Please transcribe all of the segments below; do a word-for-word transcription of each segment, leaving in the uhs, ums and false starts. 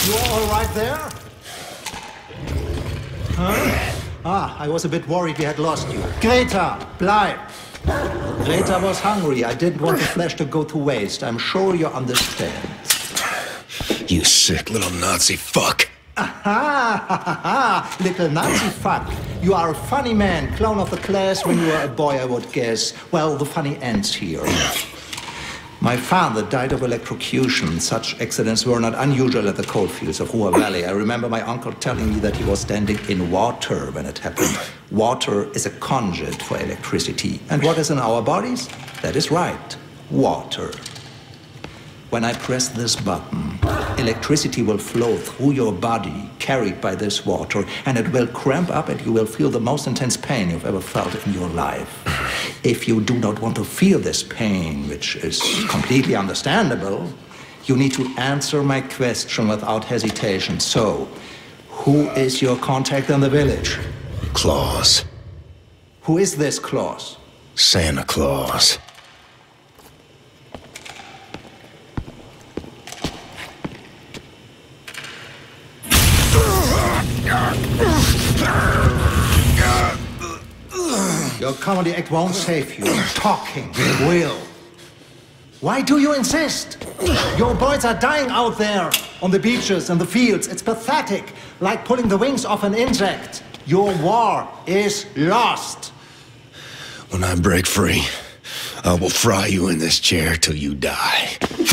You all right there? Huh? Ah, I was a bit worried we had lost you. Greta, bleib! Greta was hungry. I didn't want the flesh to go to waste. I'm sure you understand. You sick little Nazi fuck. Aha! Ha, ha, ha. Little Nazi fuck. You are a funny man, clown of the class when you were a boy, I would guess. Well, the funny ends here. My father died of electrocution. Such accidents were not unusual at the coalfields of Ruhr Valley. I remember my uncle telling me that he was standing in water when it happened. Water is a conduit for electricity. And what is in our bodies? That is right, water. When I press this button, electricity will flow through your body, carried by this water, and it will cramp up and you will feel the most intense pain you've ever felt in your life. If you do not want to feel this pain, which is completely understandable, you need to answer my question without hesitation. So, who is your contact in the village? Claus. Who is this Claus? Santa Claus. Your comedy act won't save you. Talking will. Why do you insist? Your boys are dying out there on the beaches and the fields. It's pathetic, like pulling the wings off an insect. Your war is lost. When I break free, I will fry you in this chair till you die.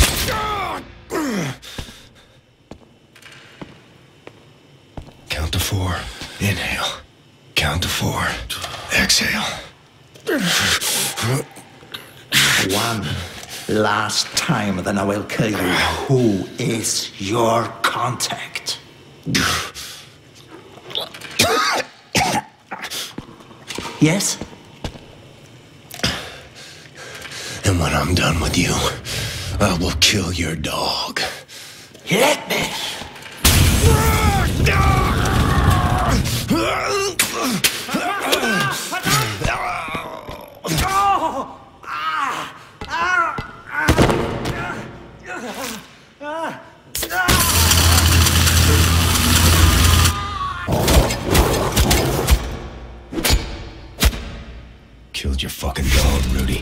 Count to four. Inhale. Count to four. Exhale. One last time, then I will kill you. Who is your contact? Yes? And when I'm done with you, I will kill your dog. Let me. Killed your fucking dog, Rudy.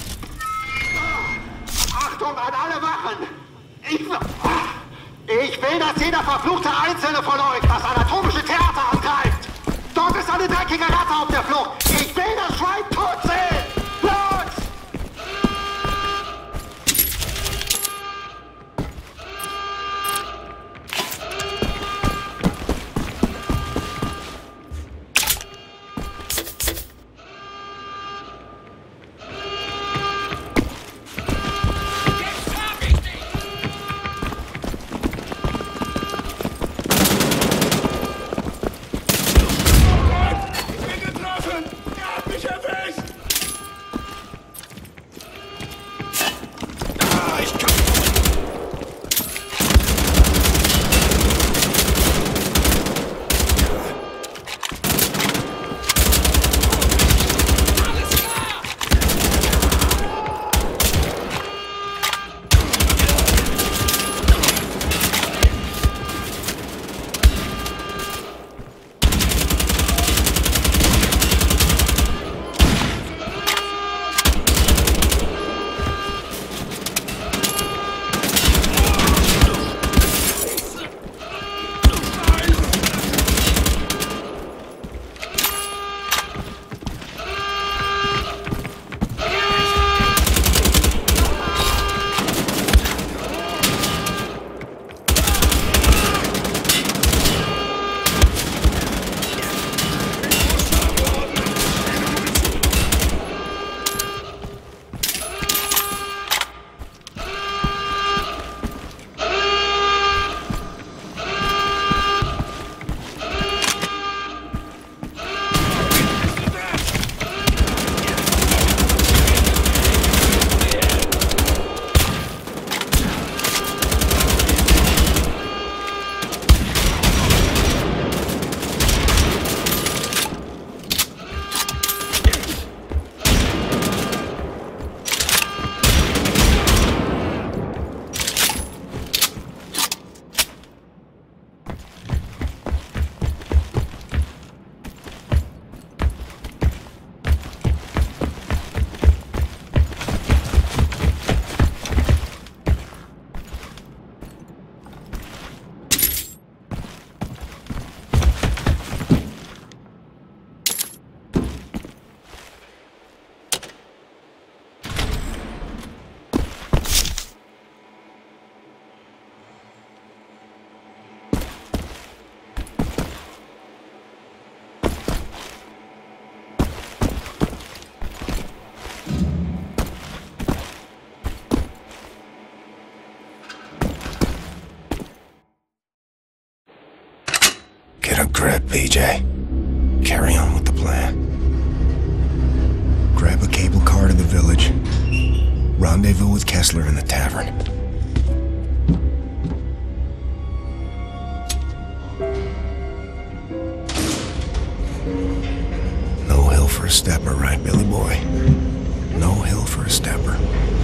Achtung an alle Wachen! Ich, ich will, dass jeder verfluchte Einzelne von euch das anatomische Theater angreift! Dort ist eine dreckige Ratte auf der Flucht! Ich will das Schwein tot sehen! Los! Get a grip, P J. Carry on with the plan. Grab a cable car to the village. Rendezvous with Kessler in the tavern. No hill for a stepper, right, Billy boy? No hill for a stepper.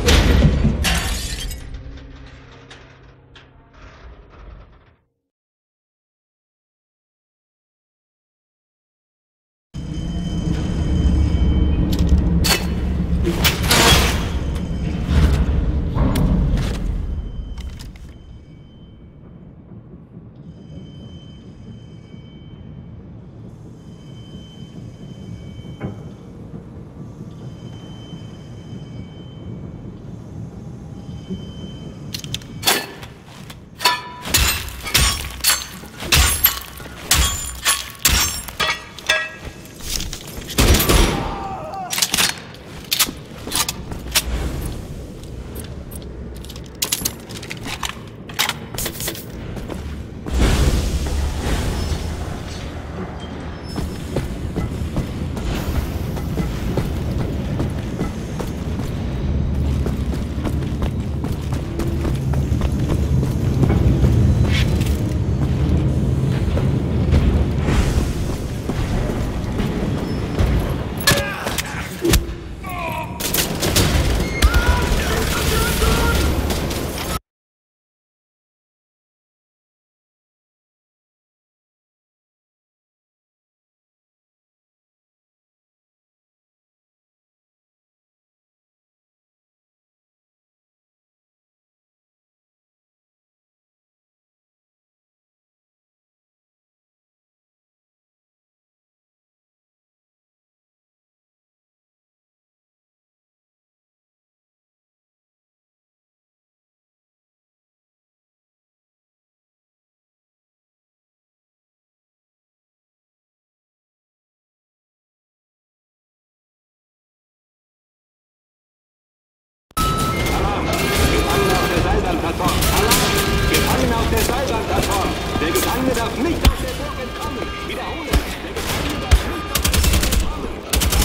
Gefangene auf der Seilbahnplattform! Der Gefangene darf nicht aus der Burg entkommen! Wiederhole! Der Gefangene darf nicht aus der Burg entkommen!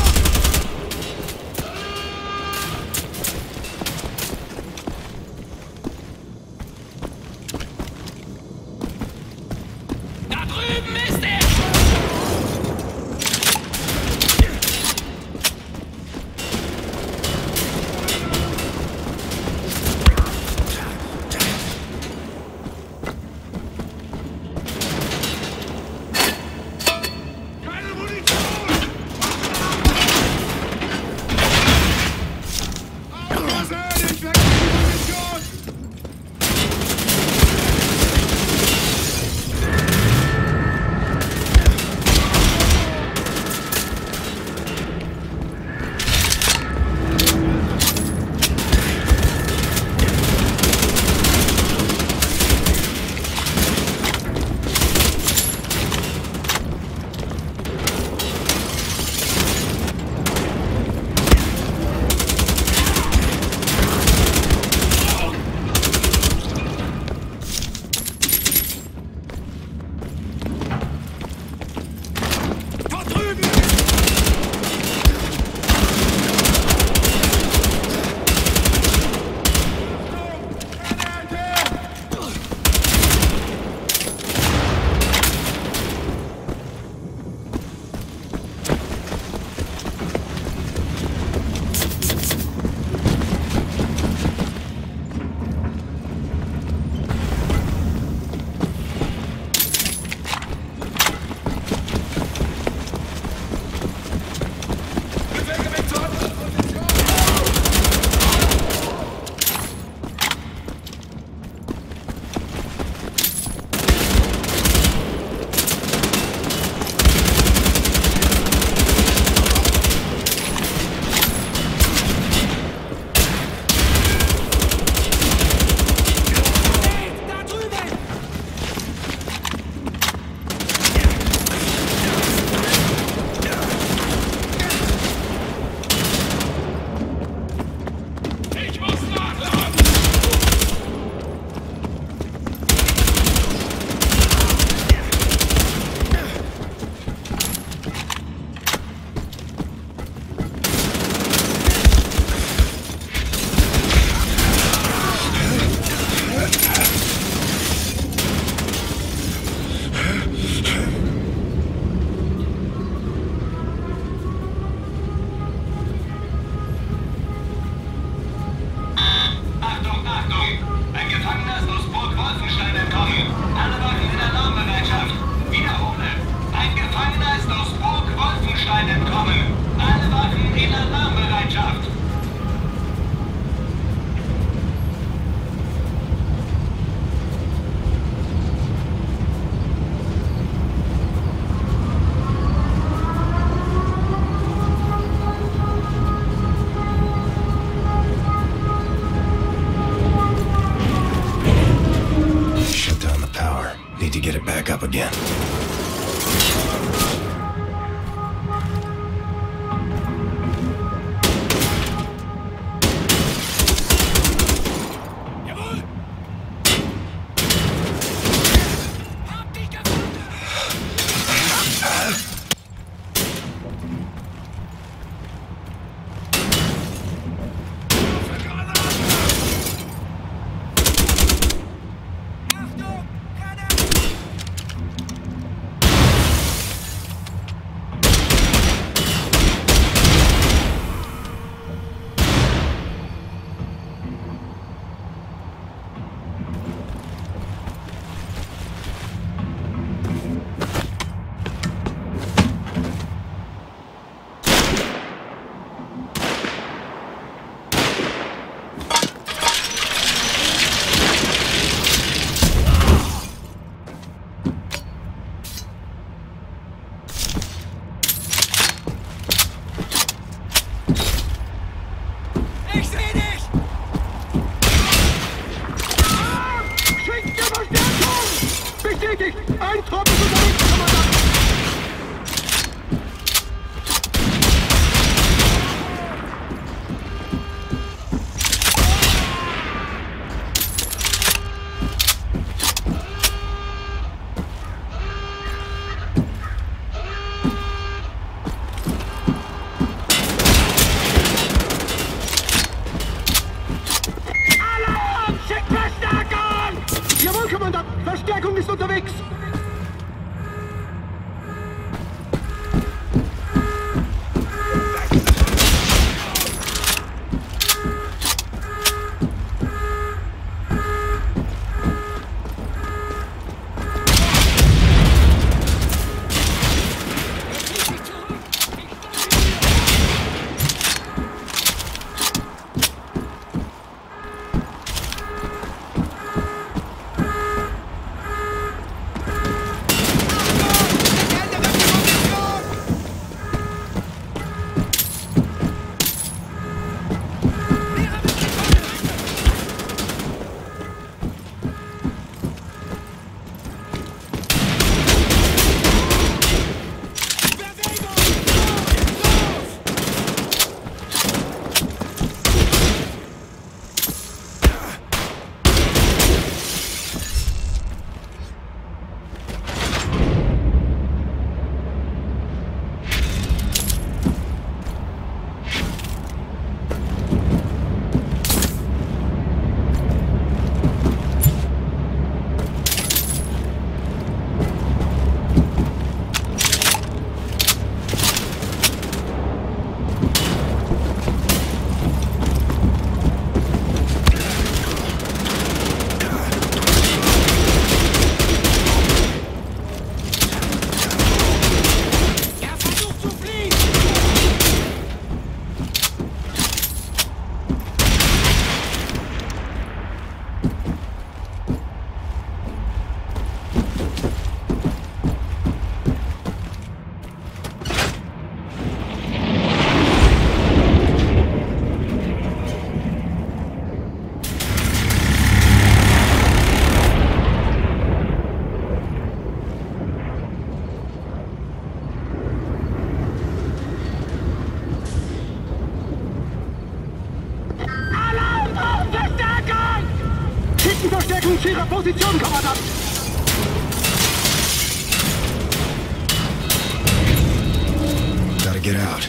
Da drüben ist er! to get it back up again. Ein Trupp ist unterwegs, Kommandant! Alarm! Schickt Verstärkung! Jawohl, Kommandant! Verstärkung ist unterwegs! Verstärkung zu Ihrer Position, Kommandant! Gotta get out.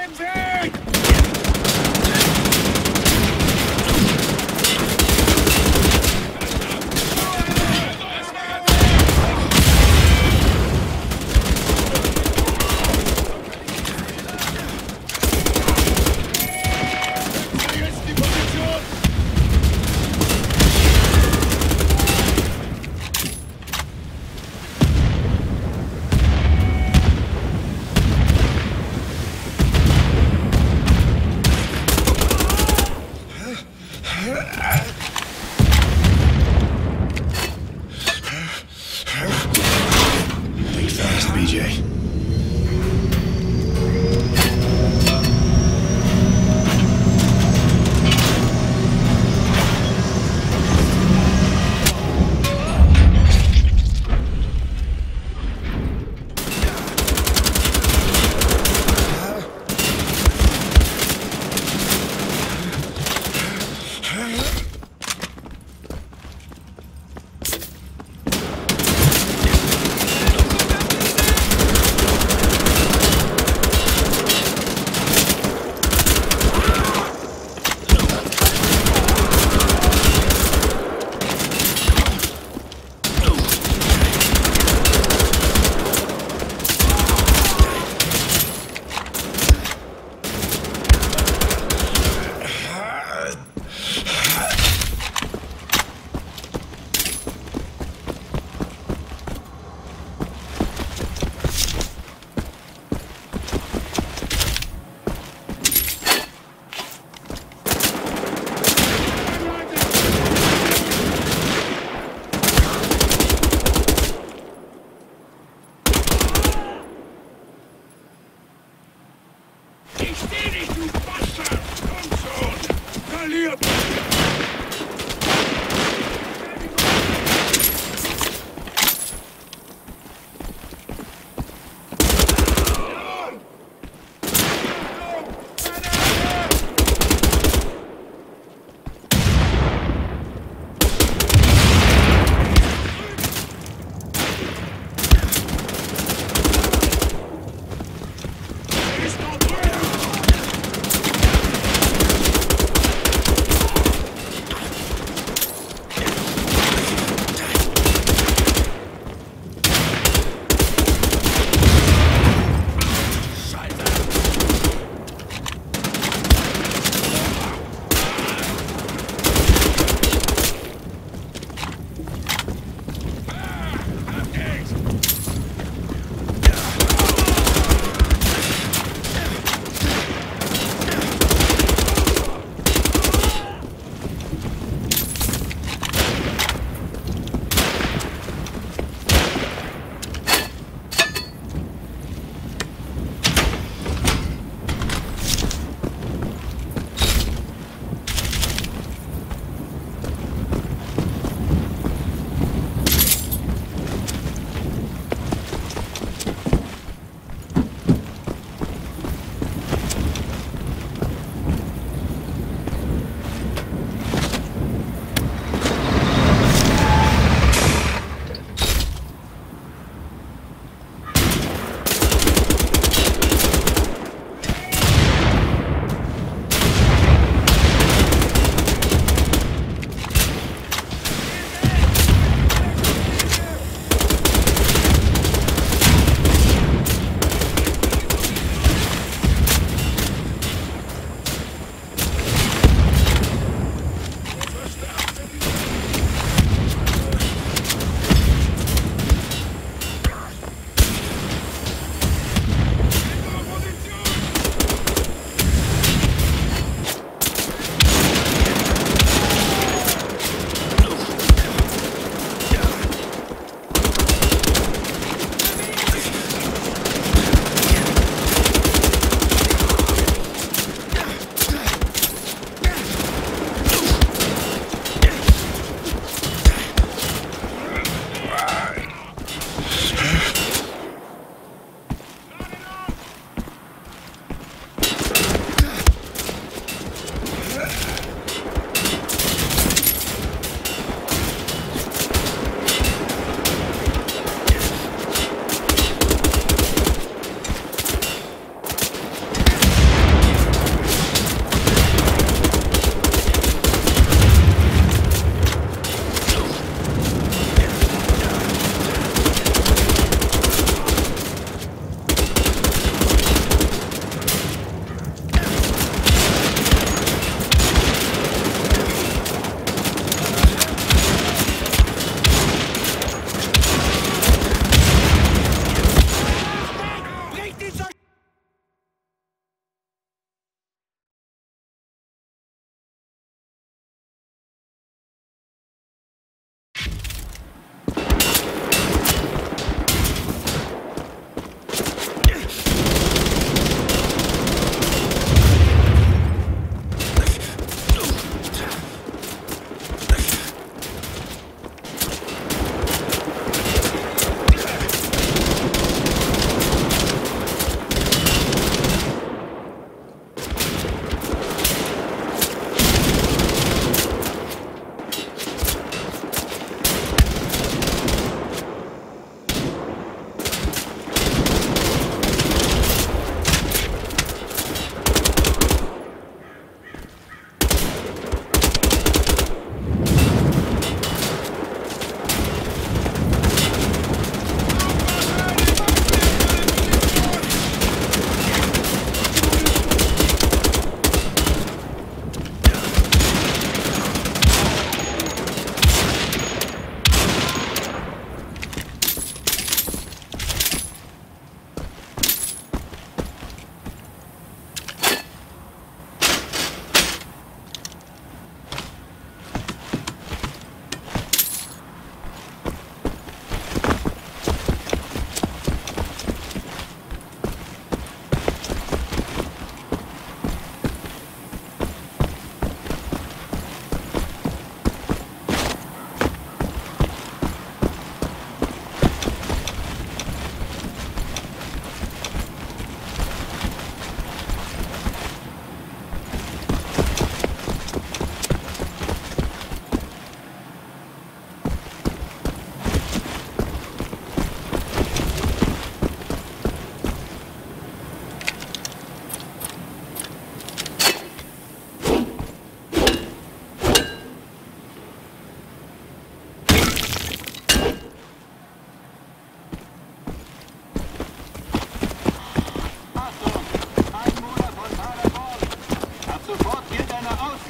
dem Weg! Think fast, B J. Ich steh nicht, du Bastard! Komm schon! Verliert!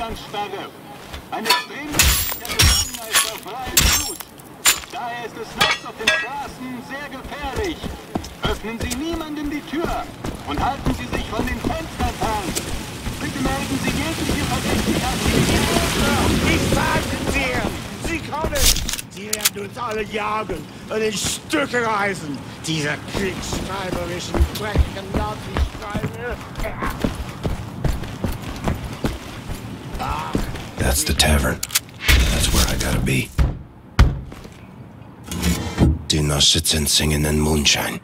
Ausgangssperre. Ein extrem der Gefangenheit auf freiem Fuß. Daher ist es nachts auf den Straßen sehr gefährlich. Öffnen Sie niemandem die Tür und halten Sie sich von den Fenstern fern. Bitte melden Sie jegliche verdächtige Aktivität. Ich sage dir, sie kommen! Sie werden uns alle jagen und in Stücke reißen. Diese kriegsschreiberischen, dreckigen Nazi-Schweine. That's the tavern. That's where I gotta be. Do not sit and sing in the moonshine.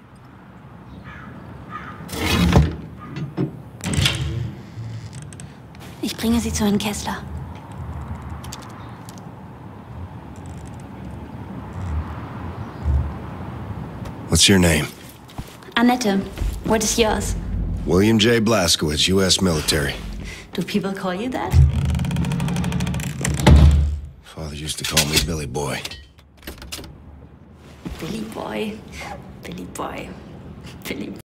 Ich bringe Sie zu Herrn Kessler. What's your name? Annette, what is yours? William J. Blazkowicz, U S military. Do people call you that? Father used to call me Billy Boy. Billy Boy. Billy Boy. Billy